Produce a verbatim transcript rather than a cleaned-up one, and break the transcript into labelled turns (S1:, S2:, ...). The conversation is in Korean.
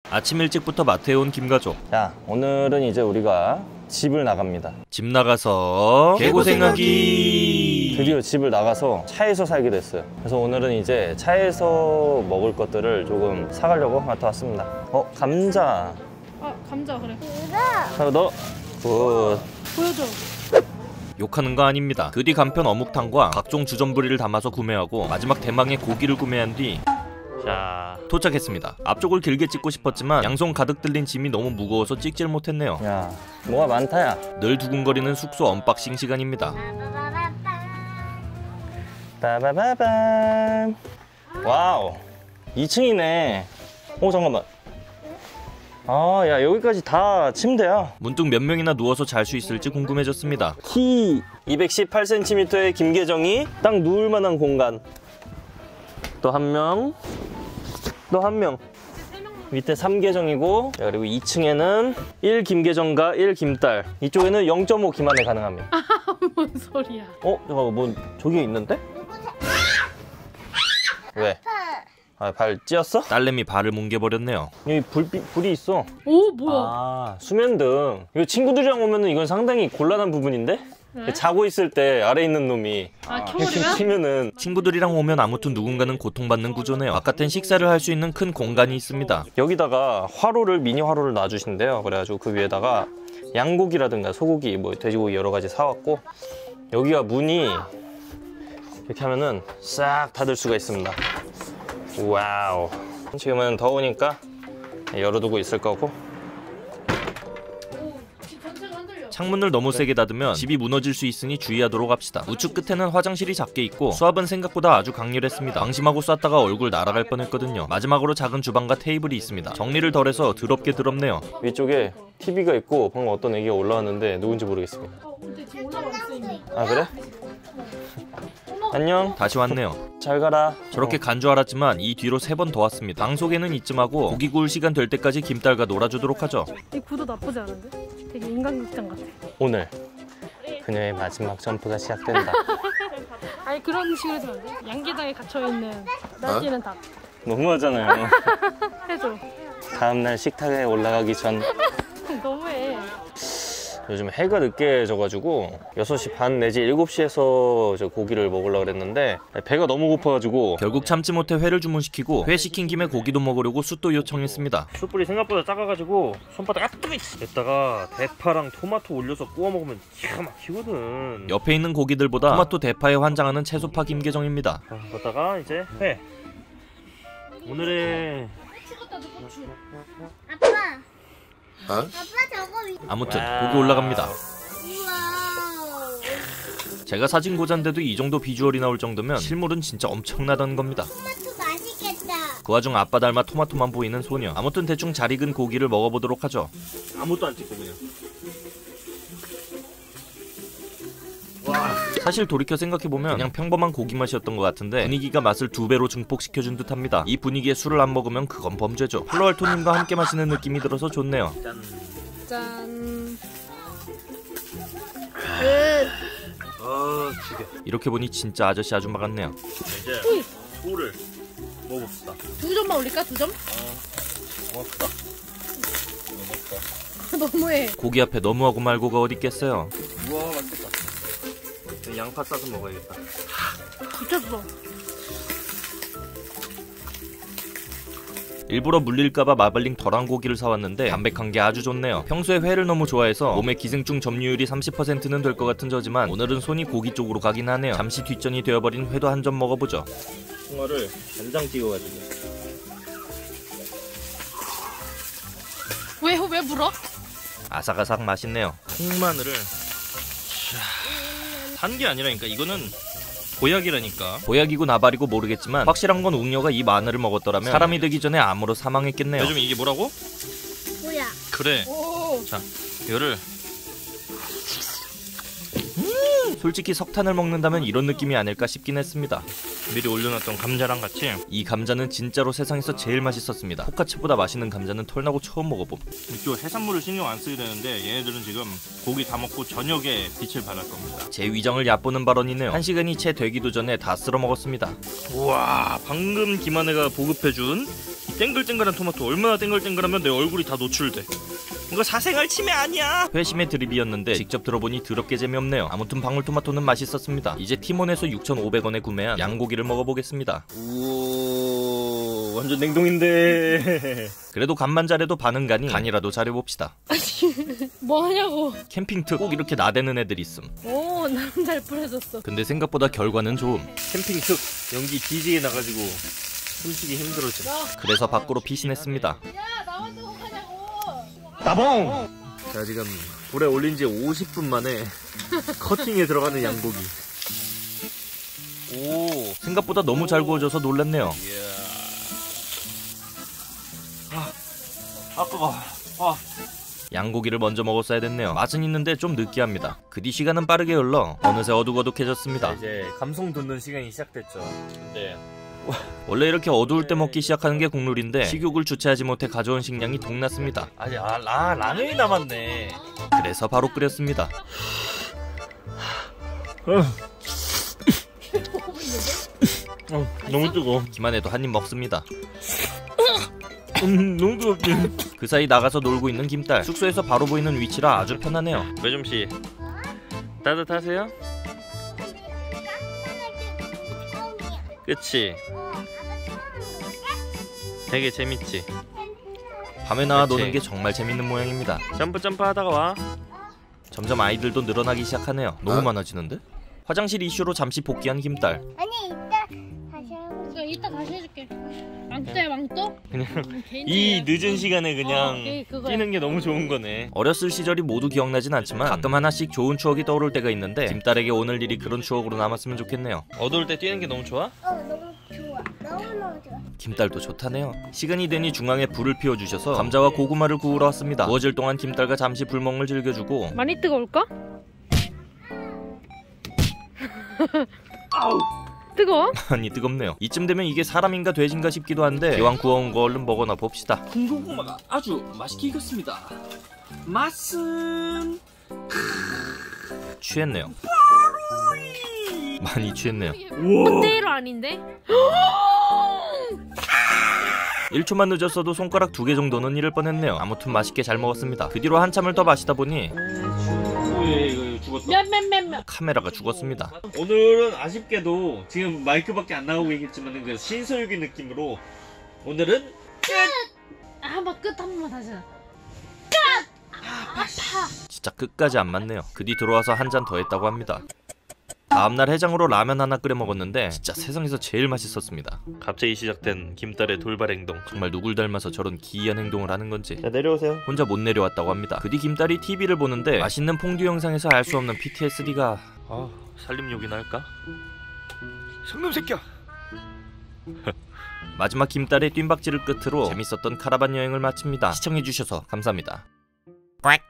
S1: 아침 일찍부터 마트에 온 김가족.
S2: 자, 오늘은 이제 우리가 집을 나갑니다.
S1: 집 나가서 개고생하기.
S2: 드디어 집을 나가서 차에서 살게 됐어요. 그래서 오늘은 이제 차에서 먹을 것들을 조금 사가려고 마트 왔습니다. 어, 감자.
S3: 아, 감자 그래.
S2: 자, 너 굿.
S3: 보여줘.
S1: 욕하는 거 아닙니다. 그 뒤 간편 어묵탕과 각종 주전부리를 담아서 구매하고 마지막 대망의 고기를 구매한 뒤 자, 도착했습니다. 앞쪽을 길게 찍고 싶었지만 양손 가득 들린 짐이 너무 무거워서 찍질 못했네요.
S2: 야, 뭐가 많다 야.
S1: 늘 두근거리는 숙소 언박싱 시간입니다.
S2: 빠바바밤. 와우, 이 층이네. 오, 잠깐만. 아, 야, 여기까지 다 침대야.
S1: 문득 몇 명이나 누워서 잘 수 있을지 궁금해졌습니다.
S2: 키 이백십팔 센티미터의 김계정이 딱 누울 만한 공간. 또 한 명, 또 한 명. 밑에 삼계정이고, 그리고 이 층에는 일 김계정과 일 김딸. 이쪽에는 영 점 오 김한에 가능합니다.
S3: 뭔 소리야?
S2: 어? 잠깐만, 뭐 저기 있는데? 왜? 아, 발 찧었어?
S1: 딸내미 발을 뭉개버렸네요.
S2: 여기 불, 불이 있어.
S3: 오, 뭐야?
S2: 아, 수면등. 이거 친구들이랑 오면은 이건 상당히 곤란한 부분인데?
S3: 네?
S2: 자고 있을 때 아래 있는 놈이
S3: 아,
S2: 이렇게
S3: 켜버리면?
S2: 키면은.
S1: 친구들이랑 오면 아무튼 누군가는 고통받는 구조네요. 바깥엔 식사를 할 수 있는 큰 공간이 있습니다.
S2: 여기다가 화로를, 미니 화로를 놔주신대요. 그래가지고 그 위에다가 양고기라든가 소고기, 뭐 돼지고기 여러 가지 사왔고, 여기가 문이 이렇게 하면은 싹 닫을 수가 있습니다. 와우. 지금은 더우니까 열어두고 있을 거고.
S1: 창문을 너무 세게 닫으면 집이 무너질 수 있으니 주의하도록 합시다. 우측 끝에는 화장실이 작게 있고 수압은 생각보다 아주 강렬했습니다. 방심하고 쐈다가 얼굴 날아갈 뻔했거든요. 마지막으로 작은 주방과 테이블이 있습니다. 정리를 덜해서 더럽게 더럽네요.
S2: 위쪽에 티비가 있고 방금 어떤 애기가 올라왔는데 누군지 모르겠습니다.
S3: 근데 지금 올라와 있어 이미.
S2: 아, 그래? 안녕.
S1: 다시 왔네요.
S2: 잘 가라.
S1: 저렇게 간 줄 알았지만 이 뒤로 세 번 더 왔습니다. 방송에는 이쯤 하고 고기 구울 시간 될 때까지 김딸과 놀아주도록 하죠.
S3: 이 구도 나쁘지 않은데? 되게 인간극장 같아.
S2: 오늘 그녀의 마지막 점프가 시작된다.
S3: 아니 그런 식으로 해주면 안 돼? 양계장에 갇혀있는 날뛰는 닭.
S2: 너무하잖아요.
S3: 해줘.
S2: 다음날 식탁에 올라가기 전.
S3: 너무해.
S2: 요즘 해가 늦게 져가지고 여섯 시 반 내지 일곱 시에서 저 고기를 먹으려고 그랬는데 배가 너무 고파가지고
S1: 결국 참지 못해 회를 주문시키고 회 시킨 김에 고기도 먹으려고 숯도 요청했습니다.
S4: 숯불이 생각보다 작아가지고 손바닥 아뜨미 됐다가 대파랑 토마토 올려서 구워 먹으면 기가 막히거든.
S1: 옆에 있는 고기들보다 토마토 대파에 환장하는 채소파 김계정입니다.
S4: 자, 그러다가 이제 회. 오늘의
S5: 아빠.
S1: 어?
S5: 아빠 저거 위.
S1: 아무튼 고기 올라갑니다.
S5: 우와.
S1: 제가 사진 고자인데도 이 정도 비주얼이 나올 정도면 실물은 진짜 엄청나다는 겁니다.
S5: 토마토 맛있겠다.
S1: 그 와중 아빠 닮아 토마토만 보이는 소녀. 아무튼 대충 잘 익은 고기를 먹어보도록 하죠.
S4: 아무것도 안 찍고 그냥.
S1: 사실 돌이켜 생각해보면 그냥 평범한 고기 맛이었던 것 같은데 분위기가 맛을 두 배로 증폭시켜준 듯합니다. 이 분위기에 술을 안 먹으면 그건 범죄죠. 플로알토님과 함께 마시는 느낌이 들어서 좋네요.
S4: 짠.
S3: 짠.
S4: 아, 죽여.
S1: 이렇게 보니 진짜 아저씨 아줌마 같네요.
S4: 이제 소를 먹어봅시다.
S3: 두 점만 올릴까? 두 점?
S4: 고맙다. 고맙다.
S3: 너무해.
S1: 고기 앞에 너무하고 말고가 어디 있겠어요.
S4: 우와, 맛있겠다. 양파 싸서 먹어야겠다.
S3: 미쳤어.
S1: 일부러 물릴까봐 마블링 덜한 고기를 사왔는데 담백한 게 아주 좋네요. 평소에 회를 너무 좋아해서 몸에 기생충 점유율이 삼십 퍼센트는 될 것 같은 저지만 오늘은 손이 고기 쪽으로 가긴 하네요. 잠시 뒷전이 되어버린 회도 한 점 먹어보죠.
S4: 홍어를 간장 찍어가지고.
S3: 왜, 왜 물어?
S1: 아삭아삭 맛있네요.
S4: 통마늘을 단 게 아니라니까. 이거는 보약이라니까.
S1: 보약이고 나발이고 모르겠지만 확실한 건 웅녀가 이 마늘을 먹었더라면 사람이 되기 전에 암으로 사망했겠네요.
S4: 요즘 이게 뭐라고?
S5: 뭐야?
S4: 그래.
S3: 오.
S4: 자, 이거를
S1: 솔직히 석탄을 먹는다면 이런 느낌이 아닐까 싶긴 했습니다.
S4: 미리 올려놨던 감자랑 같이.
S1: 이 감자는 진짜로 세상에서 제일 맛있었습니다. 포카치보다 맛있는 감자는 털나고 처음 먹어봄.
S4: 이쪽 해산물을 신경 안 쓰게 되는데 얘네들은 지금 고기 다 먹고 저녁에 빛을 발할 겁니다.
S1: 제 위장을 얕보는 발언이네요. 한 시간이 채 되기도 전에 다 쓸어 먹었습니다.
S4: 우와, 방금 김한혜가 보급해준 이 땡글땡글한 토마토. 얼마나 땡글땡글하면 내 얼굴이 다 노출돼. 이거 사생활 침해 아니야?
S1: 회심의 드립이었는데 직접 들어보니 더럽게 재미없네요. 아무튼 방울토마토는 맛있었습니다. 이제 티몬에서 육천오백 원에 구매한 양고기를 먹어보겠습니다.
S4: 우와, 완전 냉동인데.
S1: 그래도 간만 잘해도 반은 가니 간이라도 잘해봅시다.
S3: 뭐 하냐고.
S1: 캠핑 특 꼭 이렇게 나대는 애들 있음.
S3: 오, 나름 잘 뿌려졌어.
S1: 근데 생각보다 결과는 좋음.
S4: 캠핑 특 연기 뒤지게 나가지고 숨쉬기 힘들어져.
S1: 그래서 밖으로 피신했습니다.
S3: 야, 나만 두고 가냐고.
S4: 따봉! 자, 지금 불에 올린 지 오십 분 만에 커팅에 들어가는 양고기.
S1: 오, 생각보다 너무 잘 구워져서 놀랐네요.
S4: 아, 뜨거. 아.
S1: 양고기를 먼저 먹었어야 됐네요. 맛은 있는데 좀 느끼합니다. 그 뒤 시간은 빠르게 흘러 어느새 어둑어둑해졌습니다.
S4: 이제 감성 돋는 시간이 시작됐죠. 근데
S1: 원래 이렇게 어두울 때 먹기 시작하는 게 국룰인데 식욕을 주체하지 못해 가져온 식량이 동났습니다.
S4: 아니, 아, 라, 라면이 남았네.
S1: 그래서 바로 끓였습니다.
S4: 어, 너무 뜨거워.
S1: 기만해도 한 입 먹습니다.
S4: 음, 너무 뜨겁지.
S1: 그 사이 나가서 놀고 있는 김딸. 숙소에서 바로 보이는 위치라 아주 편하네요.
S4: 매점씨, 따뜻하세요? 그치? 되게 재밌지?
S1: 밤에 나와
S4: 그치.
S1: 노는 게 정말 재밌는 모양입니다.
S4: 점프 점프 하다가 와.
S1: 점점 아이들도 늘어나기 시작하네요. 너무 많아지는데? 화장실 이슈로 잠시 복귀한 김딸.
S5: 아니 이따 다시 하고
S3: 그러니까 이따 다시 해줄게. 망토야, 망토?
S4: 그냥
S3: 개인
S4: 이
S3: 적이야.
S4: 늦은 시간에 그냥
S3: 어, 오케이, 그거야.
S4: 뛰는 게 너무 좋은 거네.
S1: 어렸을 시절이 모두 기억나진 않지만 가끔 하나씩 좋은 추억이 떠오를 때가 있는데 김딸에게 오늘 일이 그런 추억으로 남았으면 좋겠네요.
S4: 어두울 때 뛰는 게 너무 좋아?
S5: 어 너무 좋아 너무너무 좋아
S1: 김딸도 좋다네요. 시간이 되니 중앙에 불을 피워주셔서 감자와 고구마를 구우러 왔습니다. 구워질 동안 김딸과 잠시 불멍을 즐겨주고
S3: 많이 뜨거울까? 뜨거워?
S1: 많이 뜨겁네요. 이쯤 되면 이게 사람인가 돼지인가 싶기도 한데 기왕 구워온 거 얼른 먹어나 봅시다.
S6: 군고구마가 아주 맛있게 익었습니다. 맛은
S1: 취했네요. 많이 취했네요.
S3: 그대로 아닌데?
S1: 일 초만 늦었어도 손가락 두 개 정도는 잃을 뻔했네요. 아무튼 맛있게 잘 먹었습니다. 그 뒤로 한참을 더 마시다 보니
S4: 왜 이거 죽었어?
S3: 몇몇몇몇.
S1: 카메라가 죽었습니다.
S4: 오늘은 아쉽게도 지금 마이크밖에 안 나오고 있겠지만 그 신서유기 느낌으로 오늘은
S3: 아, 한번 끝 한 번만 다시.
S1: 진짜 끝까지 안 맞네요. 그 뒤 들어와서 한 잔 더 했다고 합니다. 다음날 해장으로 라면 하나 끓여 먹었는데 진짜 세상에서 제일 맛있었습니다.
S4: 갑자기 시작된 김딸의 돌발 행동.
S1: 정말 누굴 닮아서 저런 기이한 행동을 하는 건지
S4: 자, 내려오세요.
S1: 혼자 못 내려왔다고 합니다. 그 뒤 김딸이 티비를 보는데 맛있는 퐁듀 영상에서 알 수 없는 피티에스디가
S4: 아, 살림욕이나 할까?
S6: 성놈 새끼야.
S1: 마지막 김딸의 뜀박질을 끝으로 재밌었던 카라반 여행을 마칩니다. 시청해주셔서 감사합니다. 꽥.